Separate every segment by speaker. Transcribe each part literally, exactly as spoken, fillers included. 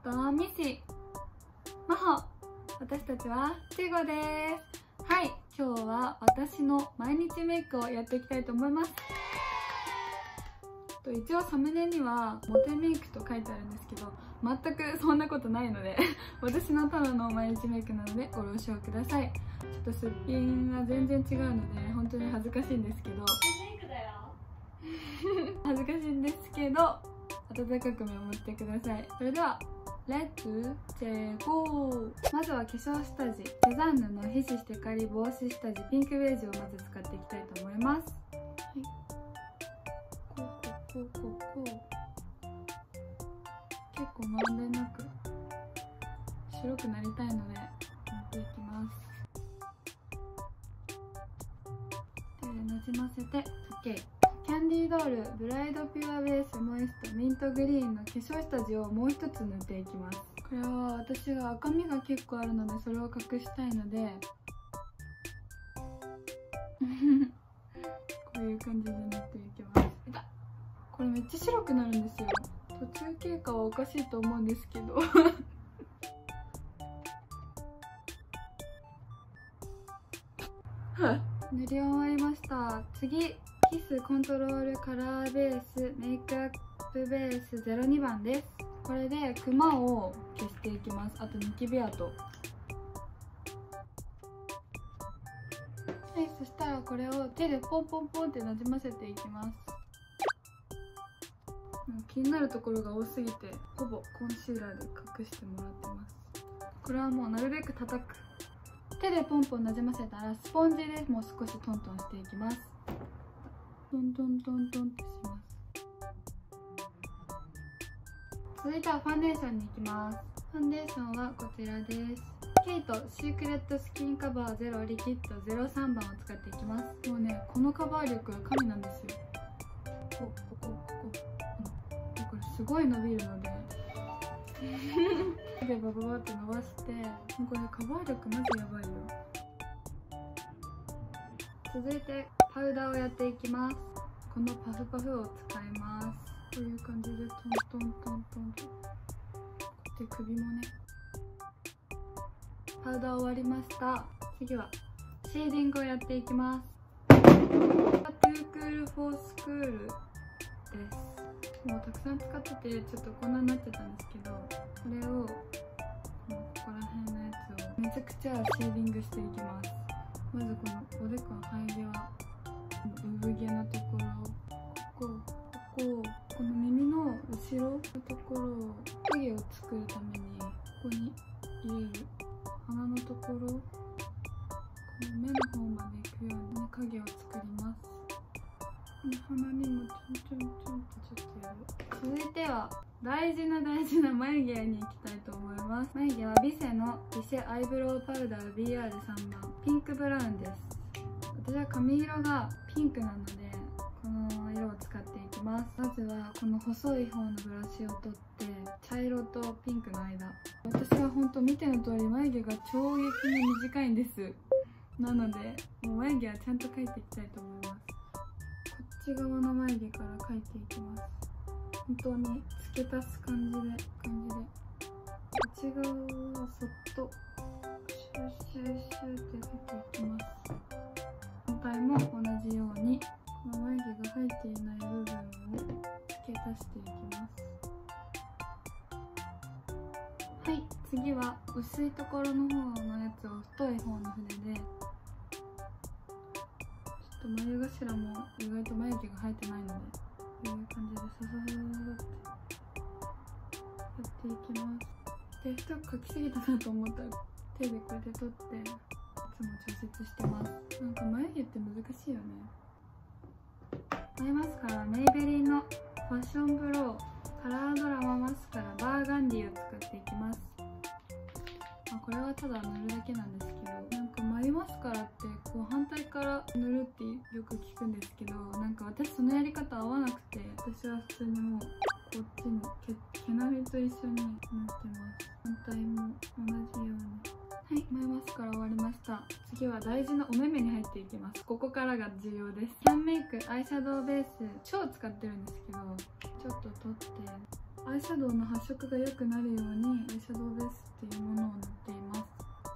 Speaker 1: とミシ、マホ、私たちはチゴです。はい、今日は私の毎日メイクをやっていきたいと思います。と一応サムネにはモテメイクと書いてあるんですけど、全くそんなことないので私のただの毎日メイクなのでご了承ください。ちょっとすっぴんは全然違うので本当に恥ずかしいんですけど恥ずかしいんですけど温かく見守ってください。それではレッツチェゴー。まずは化粧下地、セザンヌの皮脂してカリ防止下地ピンクベージュをまず使っていきたいと思います。はい、こうこうこうこうこう結構まんべんなく白くなりたいのでやっていきます。手でなじませて OK。キャンディードールブライドピュアベースモイストミントグリーンの化粧下地をもう一つ塗っていきます。これは私が赤みが結構あるのでそれを隠したいのでこういう感じで塗っていきます。これめっちゃ白くなるんですよ。途中経過はおかしいと思うんですけど塗り終わりました。次キスコントロールカラーベースメイクアップベースゼロにばんです。これでクマを消していきます。あとニキビ跡。はい、そしたらこれを手でポンポンポンってなじませていきます。気になるところが多すぎてほぼコンシーラーで隠してもらってます。これはもうなるべく叩く。手でポンポンなじませたらスポンジでもう少しトントンしていきます。トントントントンってします。続いてはファンデーションに行きます。ファンデーションはこちらです。ケイトシークレットスキンカバーゼロリキッドゼロさんばんを使っていきます。もうねこのカバー力は神なんですよ。ここここここれすごい伸びるので手でバババって伸ばして、これカバー力マジやばいよ。続いてパウダーをやっていきます。このパフパフを使います。こういう感じでトントントントンと。で首もね。パウダー終わりました。次はシェーディングをやっていきます。トゥークールフォースクールです。もうたくさん使っててちょっとこんなになっちゃったんですけど、これをここら辺のやつをめちゃくちゃシェーディングしていきます。まずこのおでこの生え際、産毛のところ、ここ、ここ、この耳の後ろのところを影を作るためにここに入れる。鼻のところ、この目の方まで行くように影を作ります。この鼻にもちょんちょんちょんとちょっとやる。続いては大事な大事な眉毛に行きたいと思います。眉毛はビセのビセアイブロウパウダー ビーアールさんばんピンクブラウンです。私は髪色がピンクなのでこの色を使っていきます。まずはこの細い方のブラシを取って茶色とピンクの間。私は本当見ての通り眉毛が衝撃に短いんです。なのでもう眉毛はちゃんと描いていきたいと思います。こっち側の眉毛から描いていきます。本当に付け足す感じで感じで内側をそっとシューシューシューって描いていきます。反対も同じようにこの眉毛が生えていない部分を付け足していきます。はい、次は薄いところの方のやつを太い方の筆でちょっと眉頭も意外と眉毛が生えてないのでこういう感じでサササササってやっていきます。で太く描きすぎたなと思ったら手でこうやって取っていつも調節してます。なんか眉毛って難しいよね。アイマスカラメイベリンのファッションブローカラードラママスカラバーガンディを使っていきます。まあ、これはただ塗るだけなんですけど、なんか眉マスカラってこう反対から塗るってよく聞くんですけど、なんか私そのやり方合わなくて、私は普通にもうこっちに毛毛並みと一緒に塗ってます。反対も同じように。はい、眉マスカラ終わりました。次は大事なお目目に入っていきます。ここからが重要です。キャンメイクアイシャドウベース超使ってるんですけど、ちょっと取ってアイシャドウの発色が良くなるようにシャドウベースっていうものを塗っています。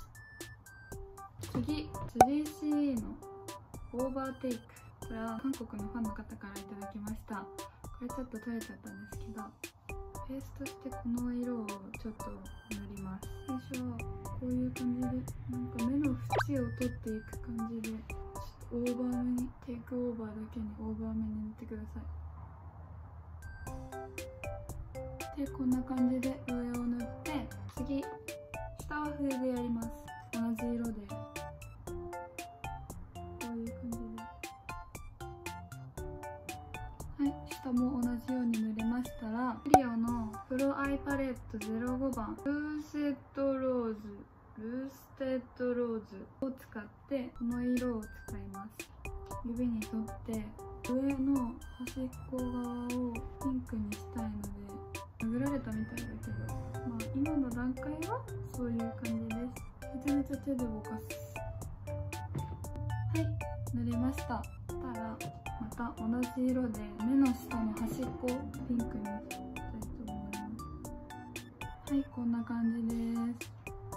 Speaker 1: 次、スリーシー のオーバーテイク。これは韓国のファンの方からいただきました。これちょっと取れちゃったんですけど、ベースとしてこの色をちょっと塗ります。最初はこういう感じで、なんか目の縁を取っていく感じで、ちょっとオーバーめに、テイクオーバーだけにオーバーめに塗ってください。で、こんな感じで上を塗って、次、下は筆でやります。同じ色で。下も同じように塗れましたら、クリオのプロアイパレットゼロごばんルーセットローズルーステッドローズを使ってこの色を使います。指に取って上の端っこ側をピンクにしたいので、殴られたみたいだけど、まあ今の段階はそういう感じです。めちゃめちゃ手で動かす。はい、塗れました。たらまた同じ色で目の下の端っこをピンクにしたいと思います。はい、こんな感じです。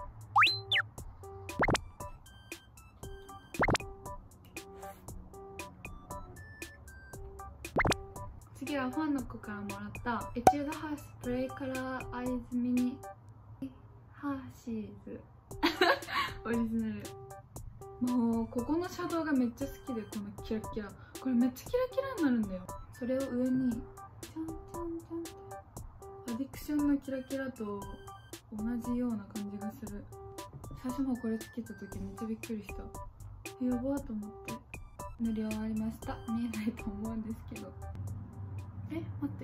Speaker 1: 次はファンの子からもらったエチュードハウスプレイカラーアイズミニハーシーズオリジナル。もうここのシャドウがめっちゃ好きで、このキラキラ、これめっちゃキラキラになるんだよ。それを上にチャンチャンチャンってアディクションのキラキラと同じような感じがする。最初もこれつけた時めっちゃびっくりした。やばーと思って塗り終わりました。見えないと思うんですけど、え、待って、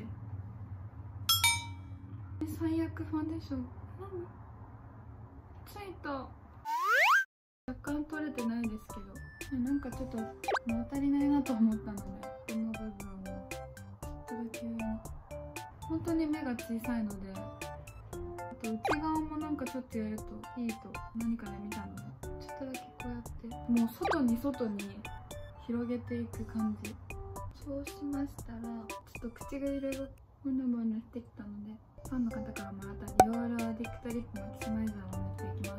Speaker 1: え、最悪ファンデーション何ついた。若干取れてないですけど、なんかちょっと物足りないなと思ったので、この部分をちょっとだけ上に。本当に目が小さいので、あと内側もなんかちょっとやるといいと何かで見たので、ちょっとだけこうやってもう外に外に広げていく感じ。そうしましたら、ちょっと唇がムヌムヌしてきたので、ファンの方からもらったディオールアディクトリップマキシマイザーを塗っていきます。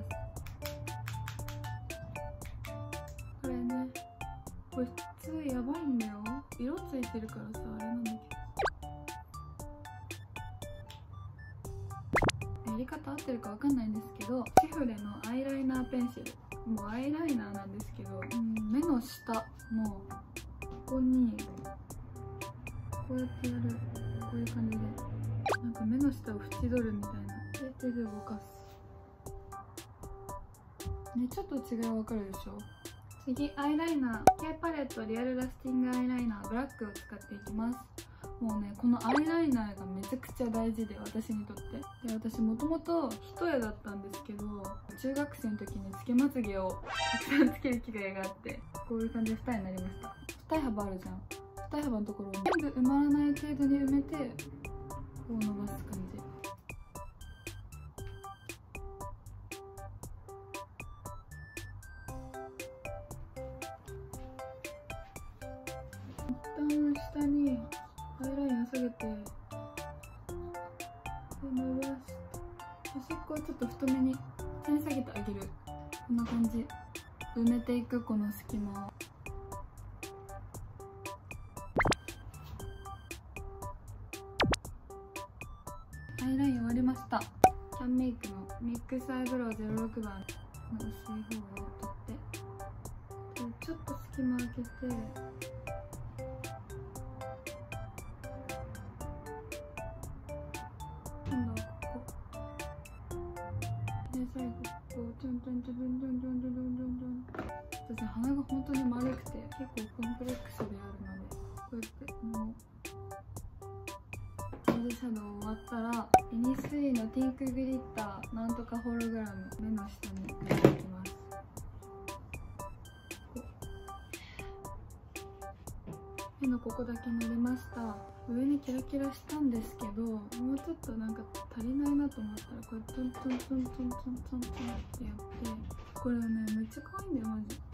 Speaker 1: これね、これ普通やばいんだよ。色ついてるからさ、あれなんだけど、やり方合ってるかわかんないんですけど、シフレのアイライナーペンシル、もうアイライナーなんですけど、うん、目の下のここにこうやってやる。こういう感じでなんか目の下を縁取るみたいな。で、手で動かすね。ちょっと違いわかるでしょ。次、アイライナー K パレットリアルラスティングアイライナーブラックを使っていきます。もうね、このアイライナーがめちゃくちゃ大事で、私にとって。で、私もともと一重だったんですけど、中学生の時につけまつげをたくさんつける機会があって、こういう感じで二重になりました。二重幅あるじゃん。二重幅のところを全部埋まらない程度に埋めて、こう伸ばす感じ。一旦下にアイラインを下げて、で伸ばして、端っこをちょっと太めに下に下げてあげる。こんな感じ。埋めていく、この隙間を。アイライン終わりました。キャンメイクのミックスアイブロウゼロろくばんの薄い方を取って、でちょっと隙間開けて、今度はここで、最後こうトントントントントントントントントン。私鼻が本当に丸くて結構コンプレックスであるので、こうやってもうベージュシャドウ終わったら、イニスリーのティンクグリッターなんとかホログラム目の下に塗っていきます。目のここだけ塗りました。上にキラキラしたんですけど、もうちょっとなんか足りないなと思ったら、これトントントントントントントンってやって、これねめっちゃ可愛いんだよマジ。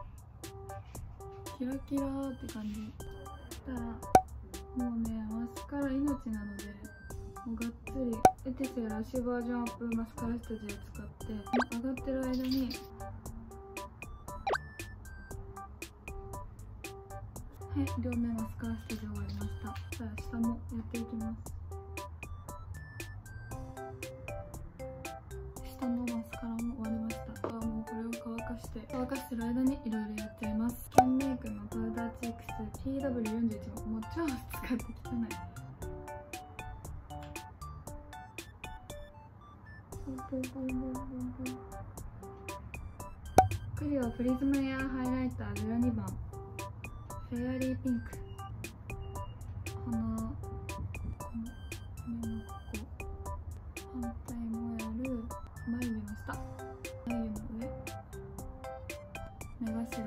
Speaker 1: キラキラーって感じ。そしたらもうね、マスカラ命なので、 もうがっつりエティセラッシュバージョンアップマスカラスタジオ使って上がってる間にはい、両面マスカラスタジオ終わりました。じゃあ下もやっていきます。下のマスカラも終わりました。あ、もうこれを乾かして乾かしてる間にいろいろやっちゃいます。キャンメイクのパウダーチークス ピーダブリューよんじゅういち もう超使って汚い。クリオプリズムエアハイライターゼロにばんフェアリーピンク。鼻、この目のここ、反対もやる。眉毛の下、眉毛の上、目頭、口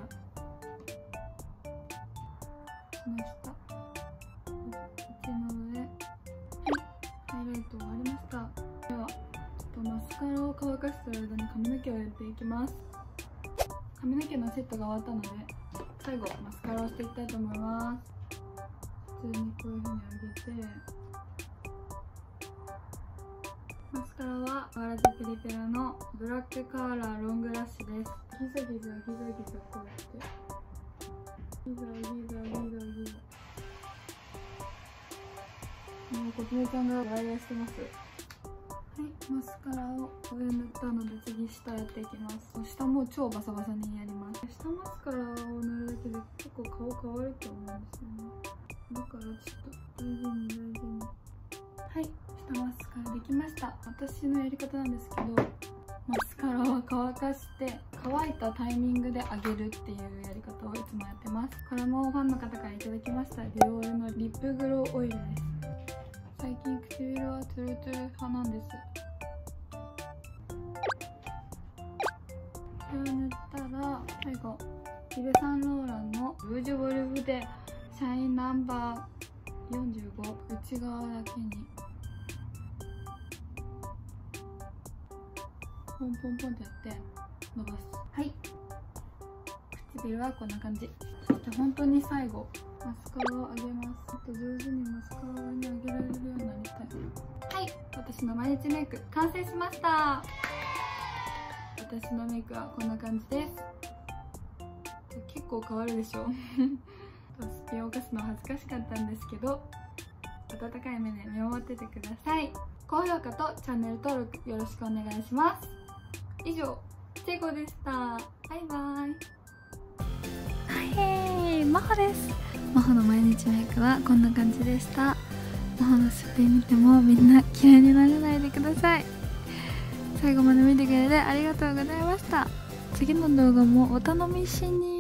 Speaker 1: の下、口の上。はい、ハイライト終わりました。ではちょっとマスカラを乾かしてる間に髪の毛をやっていきます。髪の毛のセットが終わったので最後マスカラをしていきたいと思います。普通にこういう風に上げて、マスカラはガラジペリペラのブラックカーラーロングラッシュです。ギザギザギザギザこうやってギザギザギザギザ。もうコツネちゃんがドライヤーしてます。はい、マスカラを上塗ったので次下やっていきます。下も超バサバサにやります。下マスカラを塗るだけで結構顔変わると思うんですよね。だからちょっと大事に大事に。はい、下マスカラできました。私のやり方なんですけど、マスカラは乾かして乾いたタイミングで上げるっていうやり方をいつもやってます。これもファンの方からいただきましたディオールのリップグローオイルです。最近唇はトゥルトゥル派なんです。これを塗ったら最後イヴ・サンローランのルージュボルブでシャインナンバーよんじゅうご、内側だけにポンポンポンってやって伸ばす。はい、唇はこんな感じ。じゃあ本当に最後マスカラを上げます。あと上手にマスカラを上に上げられるようになりたい。はい、私の毎日メイク完成しました。私のメイクはこんな感じです。結構変わるでしょスピンを犯すのは恥ずかしかったんですけど、温かい目で見守っててください。高評価とチャンネル登録よろしくお願いします。以上、チェコでした。バイバイ。はい、マホです。マホの毎日メイクはこんな感じでした。マホのすっぴん見てもみんな嫌いにならないでください。最後まで見てくれてありがとうございました。次の動画もお楽しみに。